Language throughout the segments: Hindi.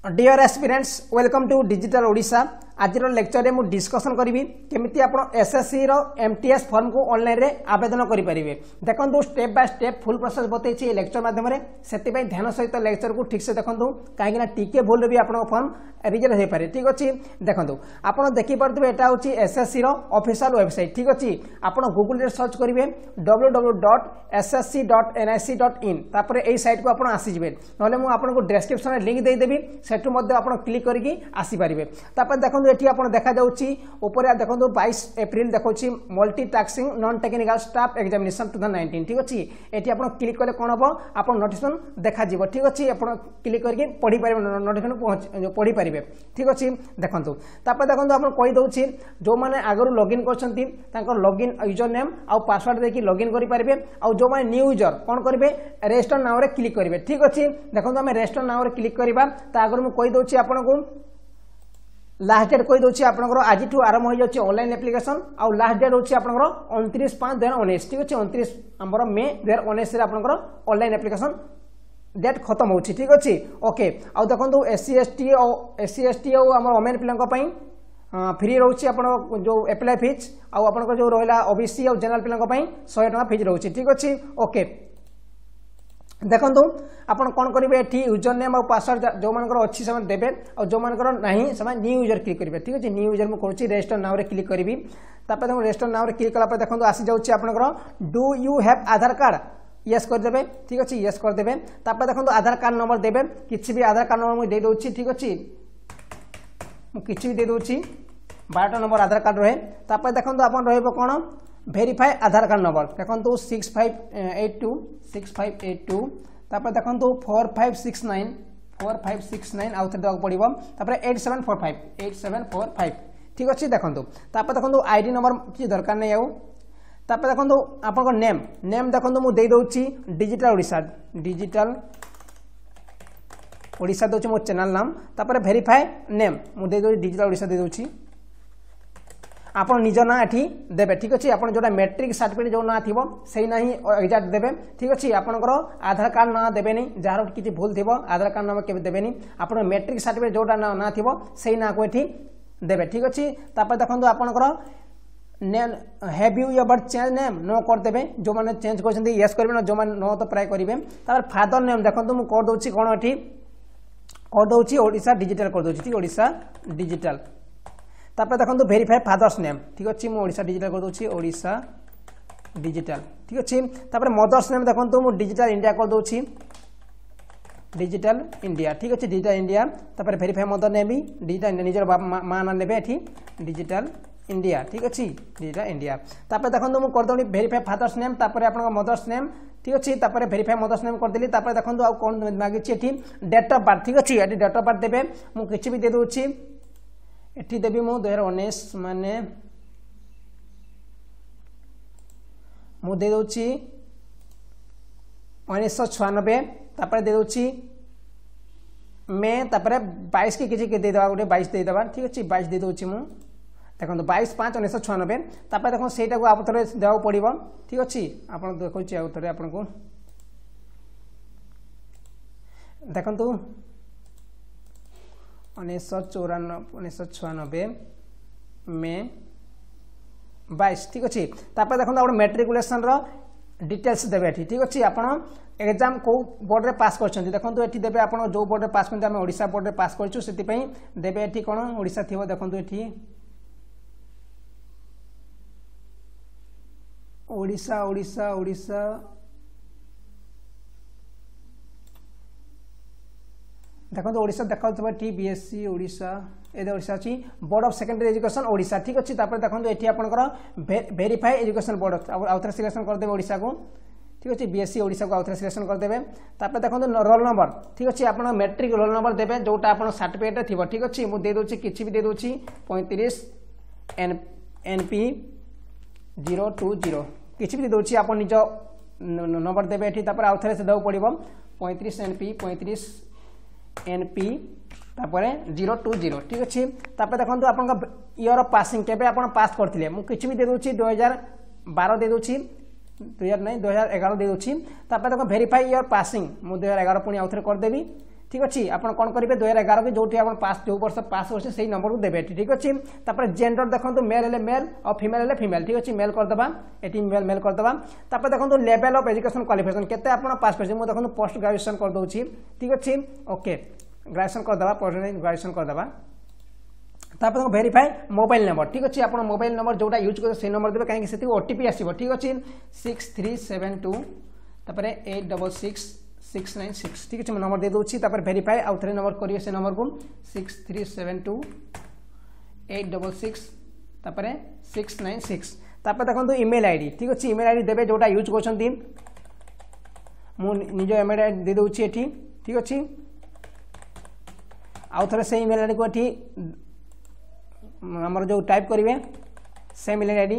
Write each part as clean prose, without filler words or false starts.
Dear aspirants welcome to digital Odisha. आज लेक्चर रे मु डिस्कशन करी केमिति आपण एसएससी रो एमटीएस फॉर्म को ऑनलाइन रे आवेदन करि परिबे। देखंतु step by step full process बतैछि लेक्चर माध्यम रे, सेति पय ध्यान सहित लेक्चर को ठीक से देखंतु काहेकि ना टीके भूल रे भी आपण फॉर्म रिजेक्ट हे पारे। ठीक अछि, देखंतु आपण देखि परतबे एटा होछि एसएससी रो ऑफिशियल वेबसाइट। ठीक अछि, आपण गूगल रे सर्च करिवे www.ssc.nic.in तापर एई साइट को आपण आसी जिवे, नले मु आपण को डिस्क्रिप्शन रे लिंक देई देबी, सेटु मध्ये आपण क्लिक करके आसी परिबे। तापर देखंतु एठी आपण देखा जाउछि ऊपर देखंतु 22 एप्रिल देखौछि multi tasking non technical staff examination 2019। ठीक अछि, एठी आपण क्लिक करले कोन हबो आपण नोटिफिकेशन देखा जिवो। ठीक अछि, आपण क्लिक करके पढी परिबे, नोटिफिकेशन पढी परिबे। ठीक अछि, देखंतु तापर देखंतु आपण कहि दउछि जो माने आगरु लॉगिन करछंती तांकर लॉगिन यूजर नेम आ पासवर्ड देकी लॉगिन करि परिबे। आ जो माने न्यू यूजर कोन करबे रजिस्टर नाउ रे क्लिक करिवे। ठीक अछि, देखंतु हम रजिस्टर नाउ रे क्लिक करिबा ता आगर मु कहि दउछि आपण को लास्ट डेट कहि दउछि आपनकर आज ठू आरंभ हो जाउछि ऑनलाइन एप्लीकेशन आ लास्ट डेट होछि आपनकर 29/5/2019। ठीक अछि, 29 हमर मे 2019 रे आपनकर ऑनलाइन एप्लीकेशन डेट खत्म होछि। ठीक अछि, ओके। आ देखंतु एससी एसटी और हमर ओमेन पिलंक पई फ्री रहउछि आपण जो अप्लाई फीस आ आपनकर जो रहला ओबीसी और जनरल पिलंक पई 100 टका फीस रहउछि। ठीक अछि, ओके। देखंतु आपण कोन करिवे एठी यूजर नेम और पासवर्ड जो मानकर अछि समय देबे और जो मानकर नाही समय न्यू यूजर क्लिक करिवे। ठीक अछि, न्यू यूजर मु करछि रजिस्टर नाउ रे क्लिक करबी। तापर देखो रजिस्टर नाउ रे क्लिक कला पर देखंतु आसी जाउछि आपनकर do you have Aadhaar card, yes कर देबे। ठीक अछि, यस कर देबे। तापर देखंतु आधार कार्ड नंबर देबे, किछि भी आधार कार्ड नंबर मु दे दोछि। ठीक अछि, मु किछि भी दे दोछि, 12टा नंबर आधार कार्ड रहे। तापर देखंतु आपन रहइबो कोन वेरीफाई आधार कार्ड नंबर, देखंतु 6582 तापर देखंतु 4569 आउ थे देक पड़िबो। तापर 8745। ठीक अछि, देखंतु तापर देखंतु आईडी नंबर कि दरकार नै आउ। तापर देखंतु आपन नेम देखंतु मु दे दोछि डिजिटल ओडिशा दोछि मो चैनल नाम। तापर वेरीफाई नेम मु दे दोछि डिजिटल ओडिशा दे दोछि। आपण निज ना एठी देबे। ठीक अछि, आपण जोटा मैट्रिक सर्टिफिकेट जो ना थिबो सेही नाही एग्जैक्ट देबे। ठीक अछि, आपनकर आधार कार्ड ना देबे नै, जहार किछि भूल थिबो आधार कार्ड नाम केबे देबे नै, आपण मैट्रिक सर्टिफिकेट जोटा ना थिबो सेही ना को एठी देबे। ठीक अछि, तापर देखंतु आपनकर name have you ever change name no कर देबे, जो माने चेंज करछन्ती यस करबे न, जो माने नो तो प्राय करिवे। तापर फादर नेम देखंतु मु कर दोछि कोन एठी कर दोछि ओडिशा डिजिटल कर दोछि। ठीक, ओडिशा डिजिटल। तापर देखंतु वेरीफाई फादर्स नेम। ठीक अछि, मु ओडिशा डिजिटल कर दोछि, ओडिशा डिजिटल। ठीक अछि, तापर मदर्स नेम देखंतु मु डिजिटल इंडिया कर दोछि, डिजिटल इंडिया। ठीक अछि, डिजिटल इंडिया। तापर वेरीफाई मदर नेम भी डिजिटल इंडिया, निजर मा ना लेबे एठी डिजिटल इंडिया। ठीक अछि, डिजिटल इंडिया। तापर देखंतु मु कर दोनी वेरीफाई फादर्स नेम, तापर आपन मदर्स नेम। ठीक अछि, तापर वेरीफाई मदर्स नेम कर देली। तापर देखंतु आ कोन मागी छि एठी डेट ऑफ बर्थ। ठीक अछि, एठी डेट ऑफ बर्थ देबे, मु किछि भी दे दोछि एठी देबी मु 2019 माने मु दे दोछि 1996। तापर दे दोछि मे, तापर 22 के किछि के दे देबा, गोटे 22 दे देबा। ठीक अछि, 22 दे दोछि मु, देखंतु 22/5/1996। तापर देखो सेटा को आप थरे देबा पड़िबो। ठीक अछि, आपण देखौछि आ थरे आपण को देखंतु 1996 में 22। ठीक अछि, तापर देखंतु आपण मैट्रिकुलेशन रो डिटेल्स देबे एठी। ठीक अछि, आपण एग्जाम को बोर्ड रे पास करछन्ती देखंतु एठी देबे, आपण जो बोर्ड रे पास करछन्ती हम ओडिशा बोर्ड रे पास करछु सेति पई देबे एठी कोन ओडिशा थिबो। देखंतु एठी ओडिशा देखो ओडिशा देखा टी बीएससी ओडिशा ए ओडिशा अछि board of secondary education Odisha. ठीक अछि, तापर देखो एठी आपनकर वेरीफाई एजुकेशन बोर्ड आउथर सिलेक्शन कर देबे ओडिशा को। ठीक अछि, बीएससी ओडिशा को आउथर सिलेक्शन कर देबे। तापर देखो रोल नंबर। ठीक अछि, आपण मैट्रिक रोल नंबर देबे जोटा आपण सर्टिफिकेट थिबो। ठीक अछि, मु दे दोछि किछि भी दे दोछि 35 एनपी 020 किछि भी दे दोछि, आपण निज नंबर देबे एठी। तापर आउथर से देबो पड़िबो 35 एनपी तापरे 020। ठीक अछि, तापर देखंतु आपन ईयर ऑफ पासिंग केबे आपण पास करथिले, मु किछि भी दे दोछि 2012 दे दोछि, 2011 दे दोछि। तापर देखो वेरीफाई ईयर पासिंग मु 2011 पुनी आउथरे कर देबी। ठीक अच्छे आप कौन करेंगे 2011 की जो पास जो वर्ष पास हो से नंबर को देवे ठीक अच्छे तापर जेंडर देखो मेल हेले मेल और फीमेल हेले फीमेल ठीक अच्छे मेल करदे ये मेल करदे तापर देखो लेवल ऑफ एजुकेशन क्वालिफिकेशन केते आप पास कर देखो पोस्ट ग्रेजुएशन कर दूसरी ठीक अच्छे ओके ग्रेजुएशन करदे पोस्ट ग्रेजुएशन करदे तापर वेरीफाई मोबाइल नंबर ठीक अच्छे आप मोबाइल नंबर जोटा यूज कर से नंबर देवे कहीं से ओटीपी आसो ठीक अच्छे 6372 तापर 866696 ठीक है नंबर दे दूसरी तापर वेरीफाई आउ थे नंबर करिए से नंबर को 6372 866 तापर 696 तापर देखो ईमेल आईडी ठीक अच्छे ईमेल आईडी देवे जोटा यूज कर निज ईमेल आईडी दे दूसरी ये ठीक अच्छे आउ थे से ईमेल आईडी को ये आमर जो टाइप करेंगे सेम ईमेल आईडी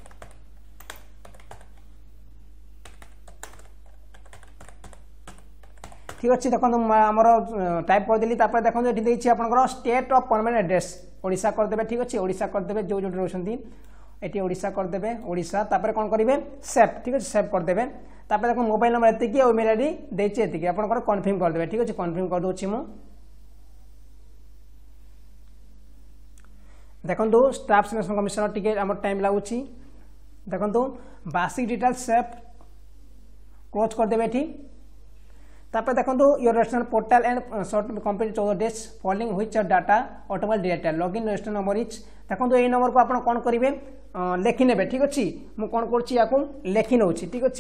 ठीक अच्छे देखो आमर टाइप करदेली देखो ये देखिए आप state of permanent address Odisha करदे ठीक अच्छे ओडिशा करदे जो जो रोचे ये ओडिशा करदे ओडिशा तापर कौन करेंगे सेव ठीक अच्छे सेव करदे तापर देखो मोबाइल नंबर एतिकी और ईमेल आईडी देती एतिकी आप कन्फर्म करदे ठीक अच्छे कन्फर्म कर दूसरी मु देखो स्टाफ सिलेक्शन कमिशनर टिके आम टाइम लगुच देखो बेसिक डिटेल्स सेव क्लोज करदे ये तापर देखो your registration portal and short complete 14 days following which data automatic detail login registration number is देखो ये नंबर को आप कौन करेंगे लेखि ने ठीक अच्छे मुझे कौन कर लेखि नौ ठीक अच्छे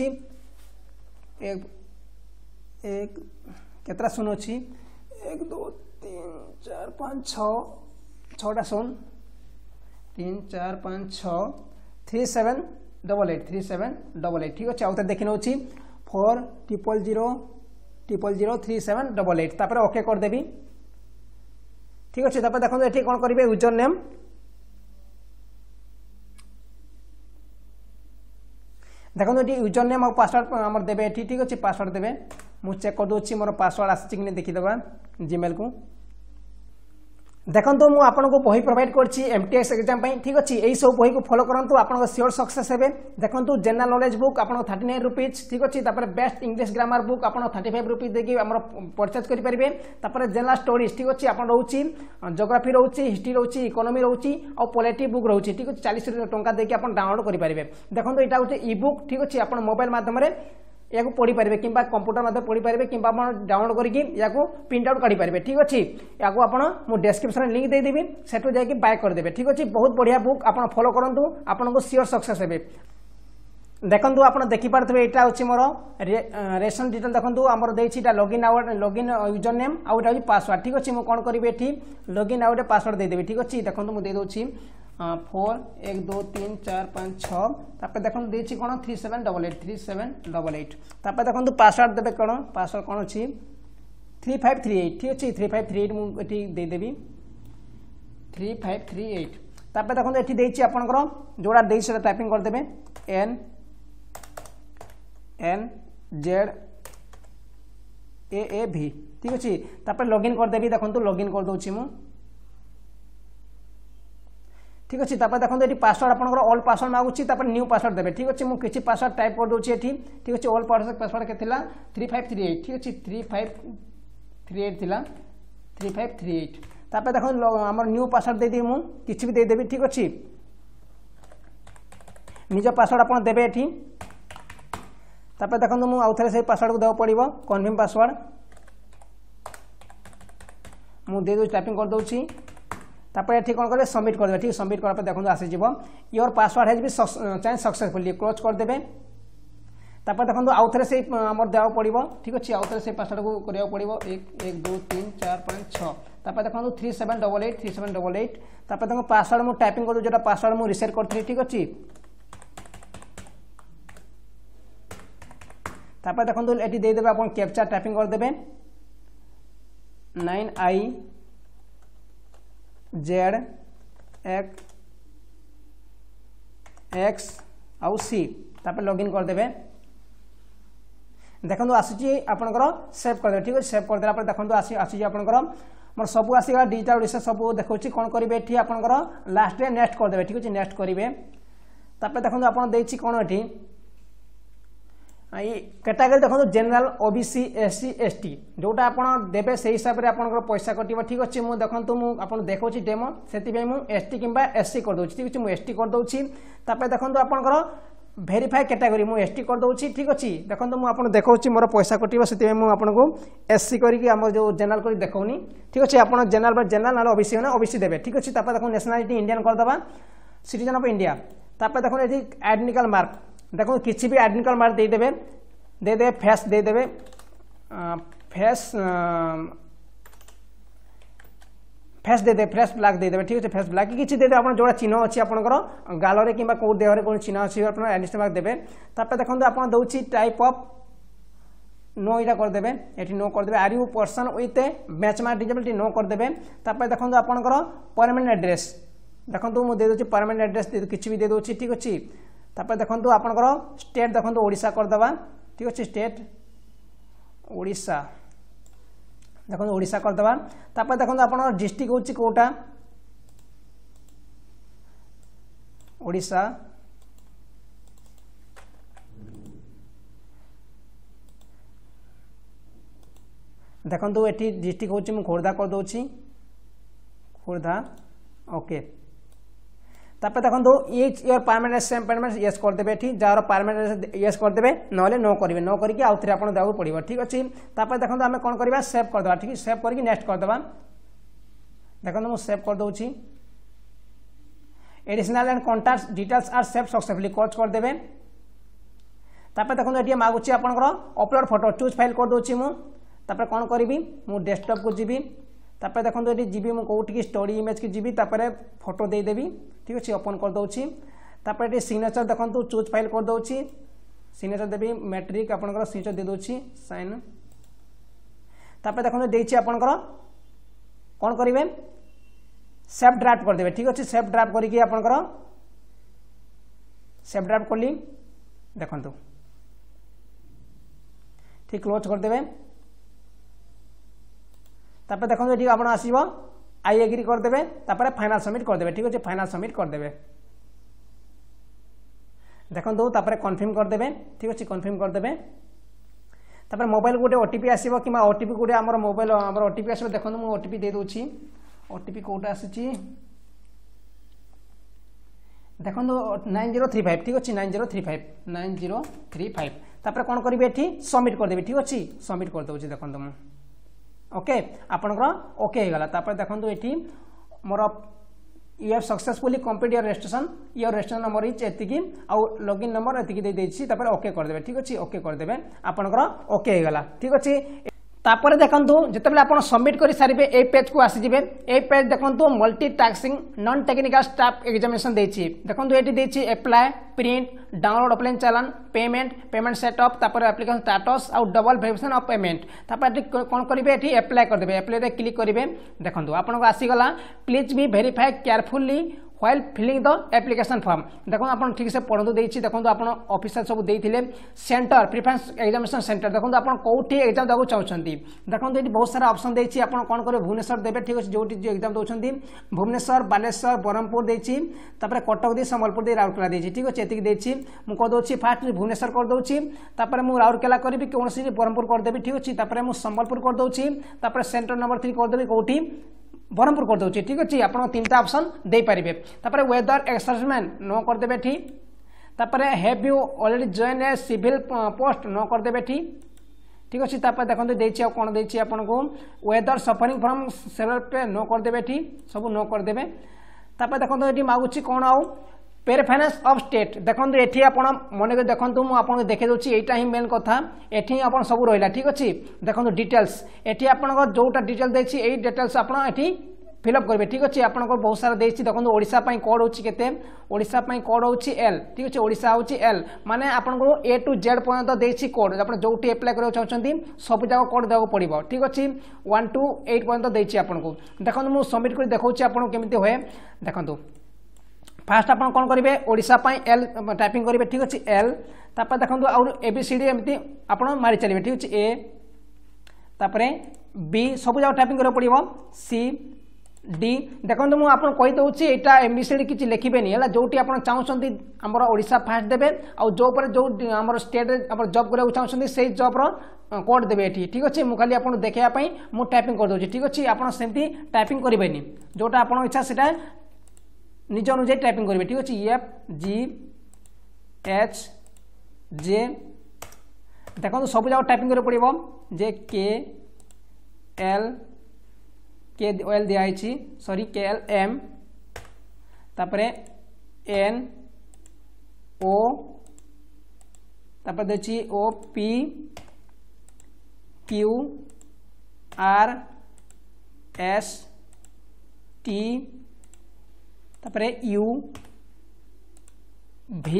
एक केतरा शून अच्छी 1 2 3 4 5 6 6टा शून 3 4 5 6 3788 3788 ठीक अच्छे आउ देखी नौ 4000003788 तापर ओके करदेवी ठीक अच्छे तापर देखो ये कौन करेंगे यूजर नेम देखो ये यूजर नेम और पासवर्ड आम देवे ठीक अच्छे पासवर्ड देवे मुझे चेक कर दूसरी मोर पासवर्ड आसी कि देखीदे जीमेल को देखो मुझे आपको बही प्रोवाइड करछि एमटीएस एग्जाम ठीक अच्छे यही सब बही को फॉलो करूँ आप सियोर सक्सेस हे देखो जनरल नॉलेज बुक आप 39 रुपीज ठीक अच्छे बेस्ट इंग्लिश ग्रामर बुक आप 35 रुपीज देखिए परचेज करेंगे जनरल स्टोरीज ठीक अच्छे आप रोचे जोग्राफी रोचे हिस्ट्री रोचे इकोनॉमी रोचे और पॉलिटी बुक रोचे ठीक अच्छे 40 टंका देखिए आप डाउनलोड करेंगे देखो यहाँ हूँ इ बुक ठीक अच्छे आप मोबाइल मध्यम या पढ़ी पारे कि कंप्यूटर मध्य पढ़ी पारे कि डाउनलोड करके या प्रिंट आउट काढ़ी पारे ठीक अच्छे या आपड़ डिस्क्रिप्शन लिंक देदेवी सेठू जाकि बाय करदे ठीक अच्छे बहुत बढ़िया बुक आप फॉलो करूँ आपको सियोर सक्सेस हे देखो आप देखिपे यहाँ हूँ मोर रेशन डिटेल देखो आमर data login login user name आउटा हूँ पासवर्ड ठीक अच्छे मुझे कौन करी ये लॉगिन आउटे पासवर्ड देदेवी ठीक अच्छे देखो मुझे देदे 4 1 2 3 4 5 6 तापर देखो देछि कोन 3788 तापर देखो पासवर्ड देबे कोन पासवर्ड कोन अछि 3538 ठीक अछि 3538 मु एठी दे देबी 3538 तापर देखो एठी देछि आपनकर जोडा देइ से टाइपिंग कर देबे n n z a a v ठीक अछि तापर लॉगिन कर देबी देखो लॉगिन कर दोछि मु ठीक अच्छे देखो ये पासवर्ड आपंकर ऑल पासवर्ड मागुची न्यू पासवर्ड देवे ठीक अच्छे मुझे किसी पासवर्ड टाइप कर दूसरी ये ठीक अच्छे ऑल पासवर्ड के 3538 ठीक अच्छे 3538 थिला 3538 तापर देखो आम न्यू पासवर्ड देदेवी मुझे किसी भी देदेवी ठीक अच्छे निज पासवर्ड आप देवे ये तापर देखो मुझे आउ थे से पासवर्ड को देवा पड़ो कन्फर्म पासवर्ड मुझे दे टाइपिंग कर दूसरी तापर ये कौन करेंगे सबमिट करदे ठीक सबमिट करापर देखो आसीज your password has be change successfully close करदे तापर देखो आउ थे से आमर देवा पड़ो ठीक अच्छे आउ थे से पासवर्ड को करा पड़ो 1 1 2 3 4 5 6 तापर देखो 3788 तापर देखो पासवर्ड मुझे टाइपिंग कर जो पासवर्ड मुझे रिसेट करी ठीक अच्छे तापर देखो ये देदेवे आप कैप्चा टाइपिंग करदे 9I Z X आउ C तापर लॉगिन करदे देखो आसूची आपंकर सेव करदे ठीक अच्छे सेव करदे देखो आसी आपंकर मोर सब आसगा डिजिटल ओडिशा सब देखो कौन करेंगे ये आपंकर लास्ट डे नेक्स्ट करदे ठीक अच्छे नेक्स्ट करेंगे तापर देखो आप कौन ये कैटेगरी देखो जनरल ओबीसी एससी एसटी जोटा आपन देबे से हिसाब रे आपन पैसा कटिबो ठीक अछि मु देखंतु मु आपन देखौछि डेमो सेति बे मु एसटी किबा एससी कर दोछि ठीक अछि मु एसटी कर दोछि तापे देखंतु आपन भेरीफाई कैटेगरी मु एसटी कर दोछि ठीक अछि देखंतु मु आपन देखौछि मोर पैसा कटिबो सेति बे मु आपन को एससी करी कि हम जो जनरल करी देखौनी ठीक अछि आपन जनरल बा जनरल नाले ओबीसी ना ओबीसी देबे ठीक अछि तापे देखो नेशनलिटी इंडियन कर दबा सिटीजन ऑफ इंडिया तापे देखो एठी आइडेंटिकल मार्क देखो किसी भी आइडेंटिकल मार्क दे देबे फेस दे देबे फेस फेस दे दे फेस ब्लैक दे देबे ठीक है फेस ब्लैक किछि दे दे आपण जोड़ा चिन्ह अछि आपनकर गालरे किबा को देहरे कोन चिन्ह अछि आपण आइडेंटिटी मार्क देबे तापे देखंतु आपण दउछि टाइप ऑफ नो इटा कर देबे एठी नो कर देबे are you person with match mark disability no कर देबे तापे देखंतु आपनकर परमानेंट एड्रेस देखंतु मु दे दोछि परमानेंट एड्रेस किछि भी दे दोछि ठीक अछि तापे देखंतु आपनकर स्टेट देखंतु ओडिसा कर दबा ठीक अछि स्टेट ओडिसा देखंतु ओडिसा कर दबा तापे देखंतु आपनकर डिस्ट्रिक्ट होछि कोटा ओडिसा देखंतु एठी डिस्ट्रिक्ट होछि मु खोरदा कर दोछि खोरदा ओके तापे देखंतु each your permanent same permanent yes कर देबे ठीक जार परमानेंट यस कर देबे नले नो करिवे नो करिकि आउथरे आपण दाउ पड़िबो ठीक अछि तापे देखंतु हमें कोन करबा सेव कर दबा ठीक सेव करके नेक्स्ट कर दबा देखंतु मु सेव कर दोछि additional and contact details are save successfully कोच कर देबे तापे देखंतु एटी मागुछि आपनकर अपलोड फोटो चूज फाइल कर दोछि मु तापे कोन करबी मु डेस्कटॉप को जिबी तापे देखंतु एटी जिबी मु कोउठी की स्टोरी इमेज की जिबी तापरे फोटो दे देबी ठीक अछि ओपन कर दोछि तापे एटी सिग्नेचर देखंतु चूज फाइल कर दोछि सिग्नेचर देबी मैट्रिक आपनकर सिग्नेचर दे दोछि साइन तापे देखंतु देछि आपनकर कोन करिवे सेव ड्राफ्ट कर देबे ठीक अछि सेव ड्राफ्ट करी कि आपनकर सेव ड्राफ्ट करली देखंतु ठीक क्लोज कर देबे तापे देखो ये आप आसो आई एग्री कर देबे तापरे फाइनल सबमिट कर देबे ठीक अछि फाइनल सबमिट कर देबे देखो तापरे कन्फर्म कर देबे ठीक अछि कन्फर्म कर देबे तापरे मोबाइल गोटे ओटीपी आसीबो कि ओटीपी गोटे हमर मोबाइल हमर ओटीपी आसीबो देखो मु ओटीपी दे दोछि ओटीपी कोटा आसीछि देखो 9035 ठीक अछि 9035 तापरे कोन करबे एठी सबमिट कर देबे ठीक अछि सबमिट कर दोछि देखो मु ओके आपनकर ओके हे गला तापर देखंतु एठी more you have successfully complete your registration number is एतिकी आ लॉगिन नंबर एतिकी दे देछि तापर ओके कर देबे ठीक अछि ओके कर देबे आपनकर ओके हे गला ठीक अछि तापर देखंतु जतबेले आपण सबमिट करि सारिबे ए पेज को आसी जिवे ए पेज देखंतु multi tasking non technical staff examination देछि देखंतु एटी देछि apply print download offline challan payment setup तापर एप्लीकेशन स्टेटस आ डबल वेरिफिकेशन ऑफ पेमेंट तापर कोन करिवे एटी अप्लाई कर देबे अप्लाई रे क्लिक करिवे देखंतु आपण को आसी गला please be verify carefully while filling the application form देखो आपण ठीक से पढंतु देछि देखो आपण ऑफिसर सब देइथिले सेंटर प्रेफरेंस एग्जामिनेशन सेंटर देखो आपण कोठी एग्जाम दागु चाहउछंती देखो एटी बहुत सारा ऑप्शन देछि आपण कोन करे भुवनेश्वर देबे ठीक अछि जोटी जे एग्जाम दोछंती भुवनेश्वर बालेश्वर बरहमपुर देछि तापर कटक दे संबलपुर दे राउरकेला देछि ठीक अछि एतिक देछि मु क दोछि फास्ट भुवनेश्वर कर दोछि तापर मु राउरकेला करबी कोनसी बरहमपुर कर देबी ठीक अछि तापर मु संबलपुर कर दोछि तापर सेंटर नंबर 3 कर देबी कोठी बरहमपुर कर दोछि ठीक अछि आपण तीनटा ऑप्शन दे परिबे तापर वेदर एक्सर्समेंट नो कर देबे ठीक तापर have you already join a civil post no कर देबे ठीक अछि तापर देखंतु देछि आ कोन देछि आपण को वेदर सफरिंग फ्रॉम सेवरल पे नो कर देबे ठीक सब नो कर देबे तापर देखंतु एटी मागुछि कोन आउ पेरफाइनेंस ऑफ स्टेट देखंतु एठी आपण मने देखंतु मु आपण देखे दोछि एटा ही मेन कथा एठी आपण सब रोइला ठीक अछि देखंतु डिटेल्स एठी आपण को जोटा डिटेल देछि एई डिटेल्स आपण एठी फिलअप करबे ठीक अछि आपण को बहुत सारा देछि देखंतु ओडिसा पई कोड होछि केते ओडिसा पई कोड होछि एल ठीक अछि ओडिसा होछि एल माने आपण को ए टू जेड पर्यंत देछि कोड आपण जोटी अप्लाई करै चाहछंती सब जागा कोड देबो पड़िबो ठीक अछि 1 टू 8 पर्यंत देछि आपण को देखंतु मु सबमिट कर देखौछि आपण केमिति होय देखंतु फास्ट आपण कोन करिवे ओडिसा पई एल टाइपिंग करिवे ठीक अछि एल तापर देखंतु और एबीसीडी एमिति आपण मारि चलिवे ठीक अछि ए तापर बी सब जागा टाइपिंग करे पड़िबो सी डी देखो मुझे आपको कहीदे यहाँ एमबीसीडी किसी लिखिबेनि है जो चाहते आमर ओडिशा फास्ट देवे आउ जो आम स्टेट जॉब करा चाहते से जॉब कोड देवे ये ठीक अच्छे मुझे खाली आपको देखापी मुझे टाइपिंग कर दूसरी ठीक अच्छे आपड़ सेमती टाइपिंग करेंगे जोटा आप इच्छा से निज अनुजाई टाइपिंग करेंगे ठीक अच्छे एफ जी एच जे देखो सब जगह टाइपिंग कर पड़ो जे के एल दिखाई सॉरी के एल एम तापर एन ओ तापर देखिए O P Q R S T तापर यू भी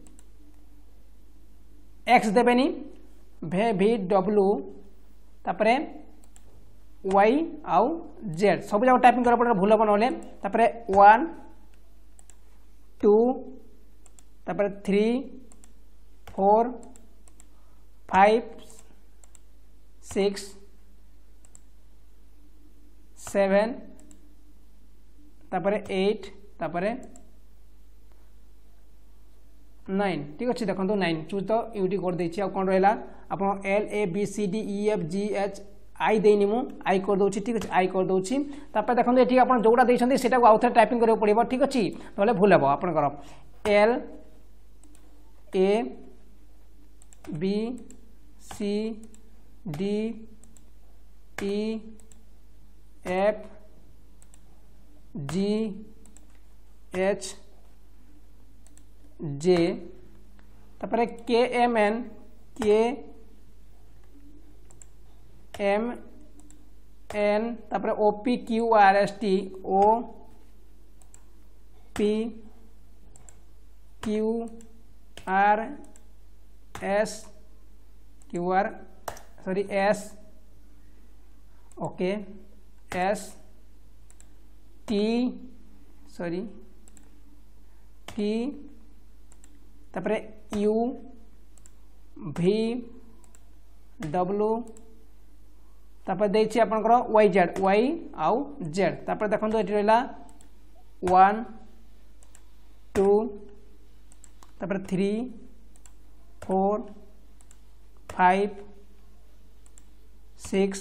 एक्स देवेनि भी डब्ल्यू तापर वाई आउ जेड सब जगह टाइपिंग करा पड़े भूल हम ना तापर 1 2 तापर 3 4 5 6 7 तापर 8 तापर 9 ठीक अच्छे देखो 9 चूज तो यूटी कर देछि आ कौन रहा आप L A B C D E F G H I देनी मु आई कर दूसरी ठीक अच्छे आई कर दूसरी देखो ये आप जोड़ा देखते से आउ थे टाइपिंग करा पड़ो ठीक अच्छे ना भूल हम आपंकर L A B C D E F G H J तापर K M N K M N तापर O P Q R S T O P Q R S Q R sorry S okay S T sorry T तापर यू भी डब्ल्यू तापर देछि आपनकर वाई जेड वाई आउ जेड तापर देखो ये रहा 1 2 तापर 3 4 5 6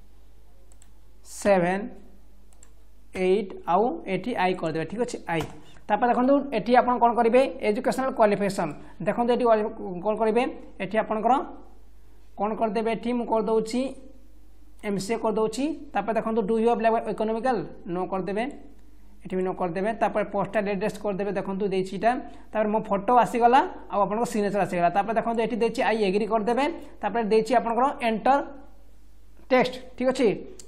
7 8 आउ एटी आई कर देबे ठीक अच्छे आई तापर देखो ये आप कौन करेंगे एजुकेशनल क्वालिफिकेशन देखो ये कौन करेंगे ये आपंकर कौन करदे ये मुझे करदे एमसीए कर दूसरी तापर देखो do you have economical no करदे ये भी नो करदे तापर पोस्टल एड्रेस करदे देखो देटा तापर मो फोटो आसीगला आप सिग्नेचर आसीगला तापर देखो ये देछि आई एग्री करदे तापर देछि आपनकर एंटर टेक्स्ट ठीक अच्छे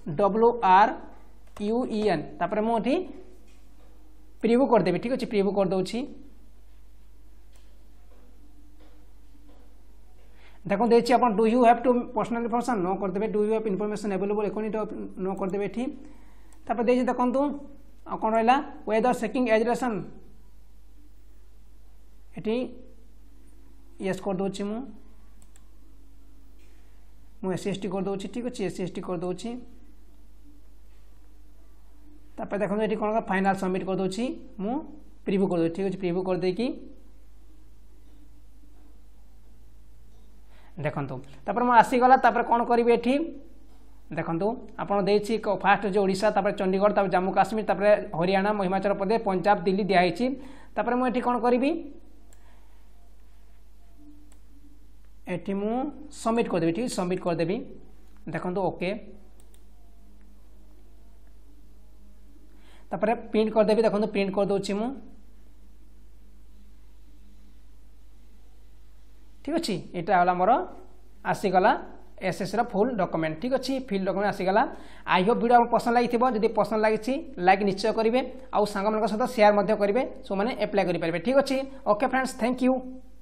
WRUEN तापर मुझे प्रिव्यू करदेवी ठीक अच्छे प्रिव्यू कर दूसरी देखो देखिए आप do you have two personal information no करदे do you have information available according no करदे ये तापर देखिए देखो कौन रहा वेदर सेकिंग एजुकेशन ये यस कर दूसरी मु SC/ST कर दूसरी ठीक अच्छे SC/ST कर दूसरी तापर देखो ये कौन फाइनल सबमिट कर दूसरी मु प्रिव्यू कर दूसरी ठीक अच्छे प्रिव्यू कर देकी देखो तापर मैं आसीगला तापर कौन करी ये देखो आपड़ देछि फास्ट जो ओडिशा तापर चंडीगढ़ तापर जम्मू काश्मीर तापर हरियाणा हिमाचल प्रदेश पंजाब दिल्ली दिखाई तापर मुझे कौन करी ये मु सबमिट करदेवी ठीक सबमिट करदेवी देखो ओके तापर प्रिंट करदेवी देखो प्रिंट कर दूसरी मु ठीक अच्छे यहाँ मोर आसीगला एसएस फुल डॉक्यूमेंट ठीक अच्छे फिल डॉक्यूमेंट आसीगला आई होप वीडियो आपको पसंद लगी जब पसंद लगी लाइक निश्चय करेंगे आउ सांग सहित शेयर करेंगे सो मैंने एप्लाय करेंगे ठीक अच्छे ओके फ्रेंड्स थैंक यू।